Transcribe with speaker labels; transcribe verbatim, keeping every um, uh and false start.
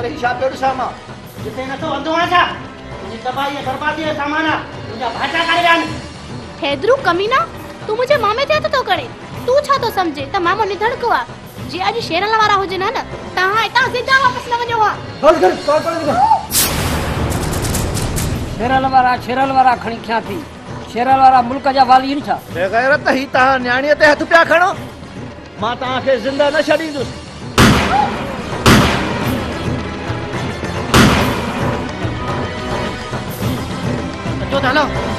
Speaker 1: पर ही छा पियो ॾिसां मां
Speaker 2: जिते नथो अंधो आहे छा तुंहिंजी तबाही बर्बादी जो सामान आहे तुंहिंजा भाटा करे विया आहिनि
Speaker 3: हैदरू कमीना तू मुझे मामे ते हथ तो करे तू छा तो समझे त मामो निधड़को आ जे अज शेरल वारा हुजे ना न तहां इतां सीधा वापस न वञो हा
Speaker 4: बस कर कॉल कर शेरल वारा शेरल वारा खणी क्या थी शेरल वारा मुल्क जा वाली न छा
Speaker 1: बेगैरत ही ता न्याणीअ ते हथ पिया खणो मां तहां खे जिंदा न छॾींदुसि
Speaker 2: अचो त हलो